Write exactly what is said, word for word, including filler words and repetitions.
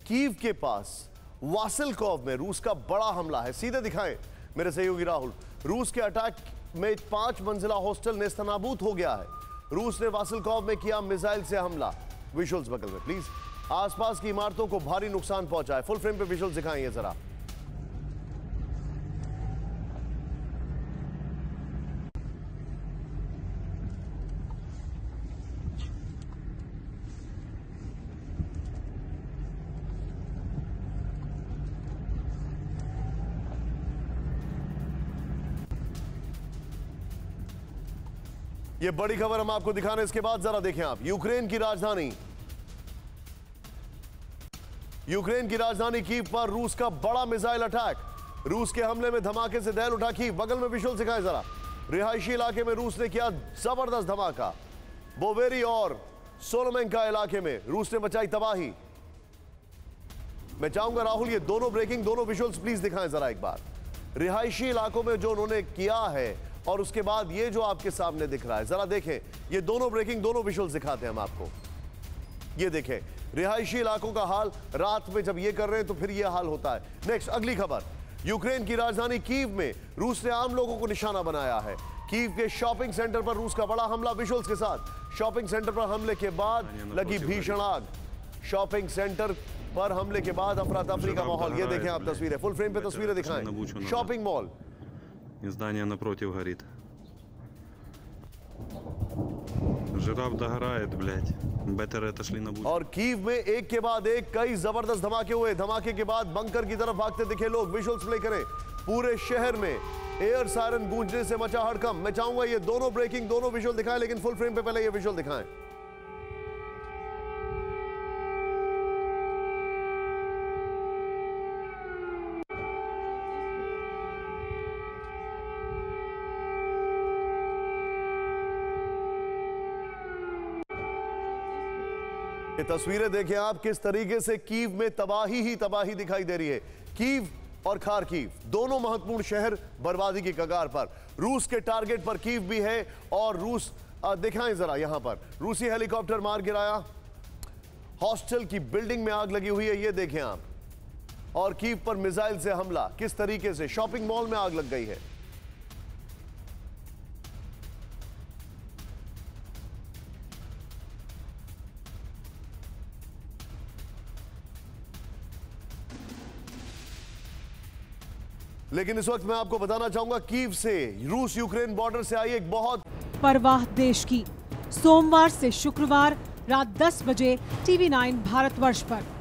Kyiv के पास वासिलकोव में रूस का बड़ा हमला है। सीधे दिखाएं मेरे सहयोगी राहुल। रूस के अटैक में पांच मंजिला हॉस्टल नेस्तनाबूद हो गया है। रूस ने वासिलकोव में किया मिसाइल से हमला। विजुअल्स बगल में प्लीज। आसपास की इमारतों को भारी नुकसान पहुंचा है। फुल फ्रेम पे विजुअल्स दिखाएंगे जरा। ये बड़ी खबर हम आपको दिखाने इसके बाद जरा देखें आप। यूक्रेन की राजधानी यूक्रेन की राजधानी कीव पर रूस का बड़ा मिसाइल अटैक। रूस के हमले में धमाके से दहल उठा कीव। बगल में विजुअल दिखाएं जरा। रिहायशी इलाके में रूस ने किया जबरदस्त धमाका। बोवेरी और सोलोमेंका इलाके में रूस ने मचाई तबाही। मैं चाहूंगा राहुल ये दोनों ब्रेकिंग दोनों विजुअल्स प्लीज दिखाएं जरा एक बार। रिहायशी इलाकों में जो उन्होंने किया है और उसके बाद ये जो आपके सामने दिख रहा है, जरा देखें। ये दोनों ब्रेकिंग दोनों विजुअल्स दिखाते हैं हम आपको। ये देखें रिहायशी इलाकों का हाल। रात में जब ये कर रहे हैं तो फिर ये हाल होता है। नेक्स्ट अगली खबर। यूक्रेन की राजधानी कीव में रूस ने आम लोगों को निशाना बनाया है। कीव के शॉपिंग सेंटर पर रूस का बड़ा हमला विजुअल्स के साथ। शॉपिंग सेंटर पर हमले के बाद लगी भीषण आग। शॉपिंग सेंटर पर हमले के बाद अफरा तफरी का माहौल। ये देखें आप तस्वीरें। फुल फ्रेम पे तस्वीरें दिखाएं। Shopping mall. Здание напротив горит. Жираф догорает, блядь. Бетеры отошли на будку. और कीव में एक के बाद एक कई जबरदस्त धमाके हुए। धमाके के बाद बंकर की तरफ भागते दिखे लोग। विजुअल्स प्ले करें। पूरे शहर में एयर सायरन गूंजने से मचा हड़कंप। मैं चाहूंगा ये दोनों ब्रेकिंग दोनों विजुअल दिखाएं, लेकिन फुल फ्रेम पे पहले ये विजुअल दिखाएं। ये तस्वीरें देखें आप किस तरीके से कीव में तबाही ही तबाही दिखाई दे रही है। कीव और खार्किव दोनों महत्वपूर्ण शहर बर्बादी की कगार पर। रूस के टारगेट पर कीव भी है और रूस दिखाएं जरा यहां पर रूसी हेलीकॉप्टर मार गिराया। हॉस्टल की बिल्डिंग में आग लगी हुई है, ये देखें आप। और कीव पर मिसाइल से हमला किस तरीके से। शॉपिंग मॉल में आग लग गई है। लेकिन इस वक्त मैं आपको बताना चाहूंगा कीव से रूस यूक्रेन बॉर्डर से आई एक बहुत परवाह देश की। सोमवार से शुक्रवार रात दस बजे टीवी नाइन भारतवर्ष पर।